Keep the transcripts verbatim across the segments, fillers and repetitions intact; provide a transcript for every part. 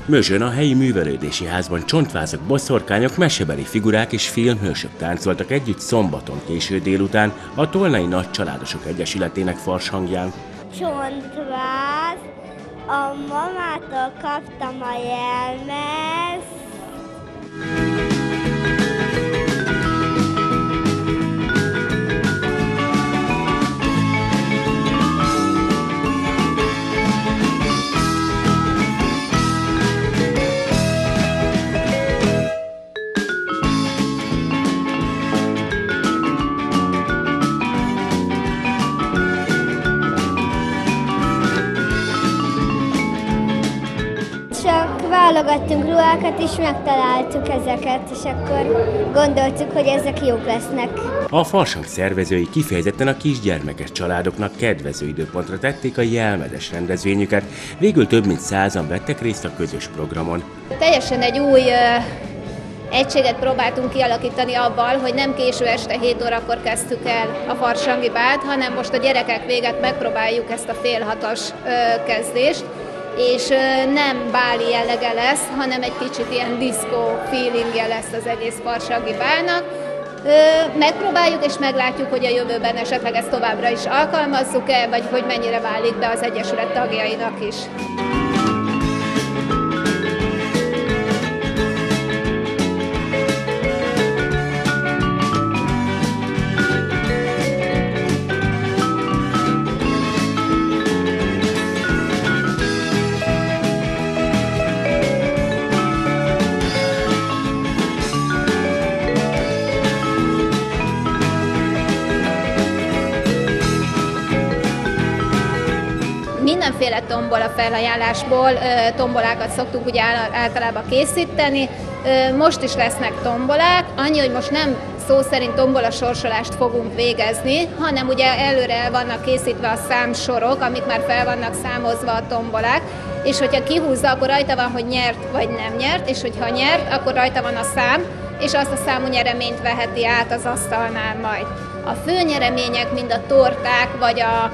Mözsön a helyi művelődési házban csontvázak, boszorkányok, mesebeli figurák és filmhősök táncoltak együtt szombaton késő délután a Tolnai Nagycsaládosok Egyesületének farshangján. Csontváz, a mamától kaptam a jelmezt. Válogattunk ruhákat, és megtaláltuk ezeket, és akkor gondoltuk, hogy ezek jók lesznek. A farsang szervezői kifejezetten a kisgyermekes családoknak kedvező időpontra tették a jelmedes rendezvényüket, végül több mint százan vettek részt a közös programon. Teljesen egy új uh, egységet próbáltunk kialakítani abban, hogy nem késő este hét órakor kezdtük el a farsangi bált, hanem most a gyerekek véget megpróbáljuk ezt a fél hatos uh, kezdést, és nem báli jellege lesz, hanem egy kicsit ilyen diszkó feelingje lesz az egész farsangi bálnak. Megpróbáljuk és meglátjuk, hogy a jövőben esetleg ezt továbbra is alkalmazzuk-e, vagy hogy mennyire válik be az Egyesület tagjainak is. Mindenféle tombola felajánlásból tombolákat szoktunk ugye általában készíteni. Most is lesznek tombolák, annyi, hogy most nem szó szerint tombola sorsolást fogunk végezni, hanem ugye előre el vannak készítve a számsorok, amik már fel vannak számozva a tombolák, és hogyha kihúzza, akkor rajta van, hogy nyert vagy nem nyert, és hogyha nyert, akkor rajta van a szám, és azt a számú nyereményt veheti át az asztalnál majd. A fő nyeremények, mind a torták, vagy a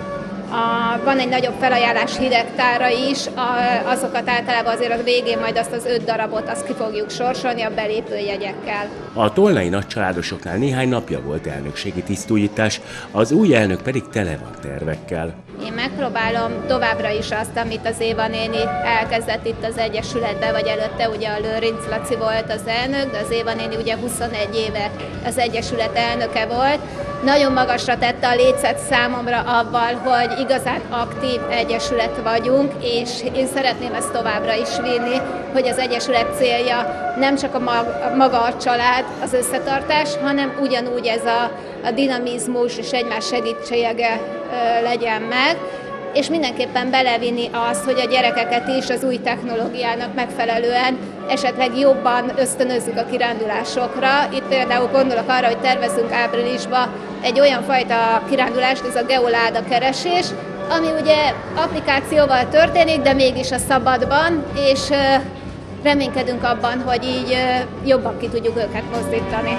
A, van egy nagyobb felajánlás hidegtára is, a, azokat általában azért a végén majd azt az öt darabot azt ki fogjuk sorsolni a belépőjegyekkel. A Tolnai Nagycsaládosoknál néhány napja volt elnökségi tisztújítás, az új elnök pedig tele van tervekkel. Én megpróbálom továbbra is azt, amit az Éva néni elkezdett itt az Egyesületben, vagy előtte ugye a Lőrinc Laci volt az elnök, de az Éva néni ugye huszonegy éve az Egyesület elnöke volt. Nagyon magasra tette a lécet számomra avval, hogy igazán aktív egyesület vagyunk, és én szeretném ezt továbbra is vinni, hogy az Egyesület célja nem csak a maga a család, az összetartás, hanem ugyanúgy ez a, a dinamizmus és egymás segítsége legyen meg, és mindenképpen belevinni azt, hogy a gyerekeket is az új technológiának megfelelően esetleg jobban ösztönözzük a kirándulásokra. Itt például gondolok arra, hogy tervezünk áprilisban egy olyan fajta kirándulást, ez a geoláda keresés, ami ugye applikációval történik, de mégis a szabadban, és reménykedünk abban, hogy így jobban ki tudjuk őket mozdítani.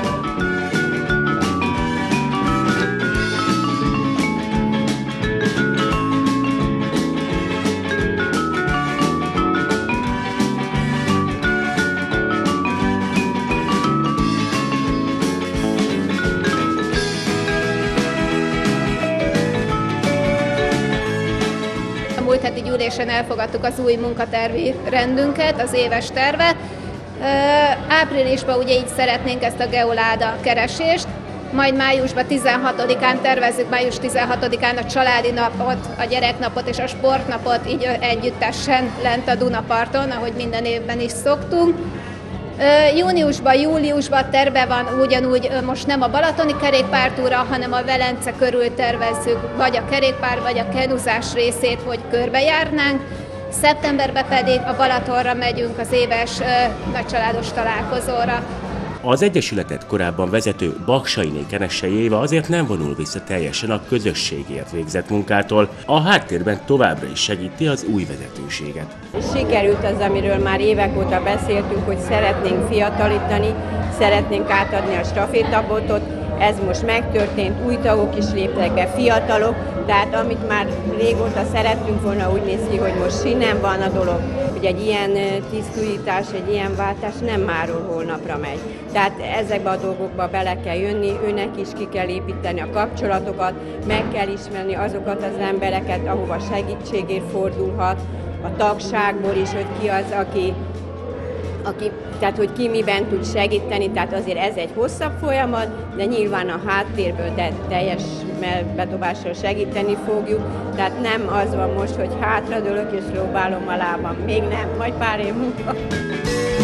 Múlt heti gyűlésen elfogadtuk az új munkatervi rendünket, az éves tervet. Áprilisban ugye így szeretnénk ezt a geoláda keresést, majd májusban tizenhatodikán tervezzük, május tizenhatodikán a családi napot, a gyereknapot és a sportnapot így együttesen lent a Dunaparton, ahogy minden évben is szoktunk. Júniusban, júliusban terve van ugyanúgy, most nem a balatoni kerékpártúra, hanem a Velence körül tervezzük, vagy a kerékpár, vagy a kenuzás részét, hogy körbejárnánk. Szeptemberben pedig a Balatonra megyünk az éves nagycsaládos találkozóra. Az Egyesületet korábban vezető Baksainé Kenessei Éva azért nem vonul vissza teljesen a közösségért végzett munkától, a háttérben továbbra is segíti az új vezetőséget. Sikerült az, amiről már évek óta beszéltünk, hogy szeretnénk fiatalítani, szeretnénk átadni a stafétabotot, ez most megtörtént, új tagok is léptek be, fiatalok, tehát amit már régóta szerettünk volna, úgy néz ki, hogy most innen van a dolog. hogy egy ilyen tisztújítás, egy ilyen váltás nem máról holnapra megy. Tehát ezekbe a dolgokba bele kell jönni, őnek is ki kell építeni a kapcsolatokat, meg kell ismerni azokat az embereket, ahova segítségért fordulhat, a tagságból is, hogy ki az, aki, aki tehát hogy ki miben tud segíteni, tehát azért ez egy hosszabb folyamat, de nyilván a háttérből de teljes bedobással segíteni fogjuk, tehát nem az van most, hogy hátradőlök és próbálom a lábam, még nem, majd pár év múlva.